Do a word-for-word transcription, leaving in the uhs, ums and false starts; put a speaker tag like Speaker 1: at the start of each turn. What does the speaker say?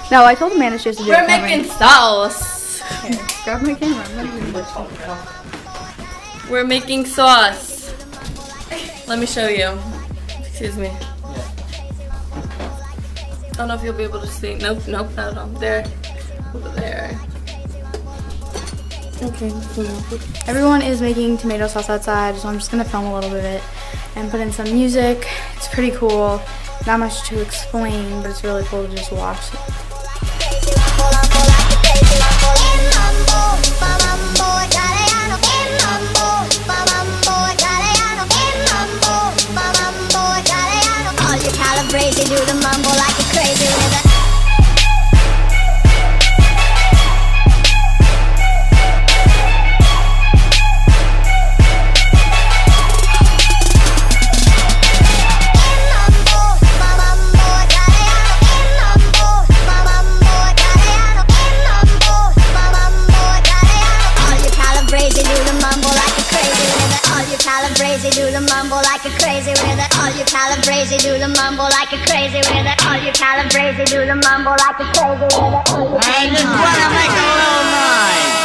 Speaker 1: No, I told Amanda she has to do
Speaker 2: We're
Speaker 1: it.
Speaker 2: making sauce.
Speaker 1: Here, grab my camera. I'm not even
Speaker 2: We're making sauce. Let me show you. Excuse me. I don't know if you'll be able to see. Nope, nope, not at all. There. Over there. Okay.
Speaker 1: Everyone is making tomato sauce outside, so I'm just gonna film a little bit of it and put in some music. It's pretty cool. Not much to explain, but it's really cool to just watch.
Speaker 3: Crazy, do the mambo like you're crazy with it. Do the mambo like a crazy with it. All you calabrese, do the mambo like a crazy with it. All you calabrese, do the mambo like a crazy with it.
Speaker 4: I just wanna make a little noise.